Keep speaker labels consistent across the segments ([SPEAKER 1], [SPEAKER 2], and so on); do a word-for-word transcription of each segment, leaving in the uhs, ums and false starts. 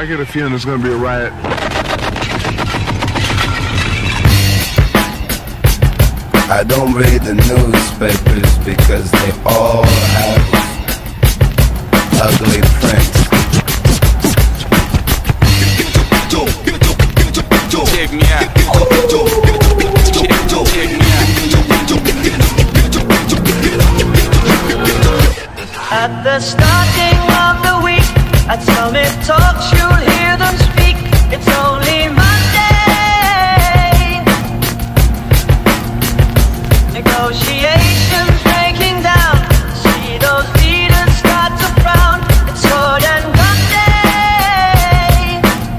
[SPEAKER 1] I get a feeling there's gonna be a riot.
[SPEAKER 2] I don't read the newspapers because they all have ugly prints.
[SPEAKER 3] Check me out. Check me out.
[SPEAKER 4] At the starting of the week, at Summit Talks, you'll hear them speak. It's only Monday. Negotiations breaking down. See those leaders start to frown. It's sword and gun day.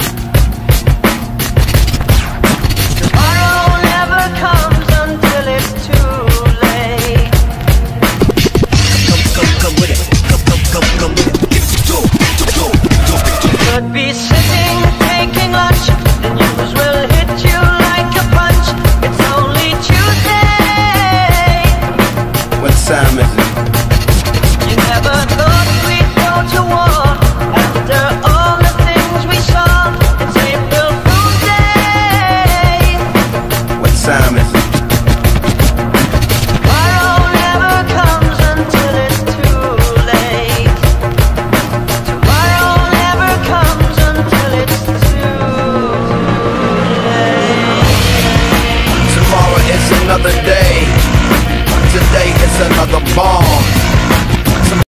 [SPEAKER 4] Tomorrow never comes until it's too late. Come, come, come with it. Come, come, come, come with it. Could be sitting, taking lunch. The news will hit you like a punch. It's only Tuesday.
[SPEAKER 2] What time is it?
[SPEAKER 4] You never thought we'd go to war after all the things we saw. It's April Fool's Day.
[SPEAKER 2] What time is it?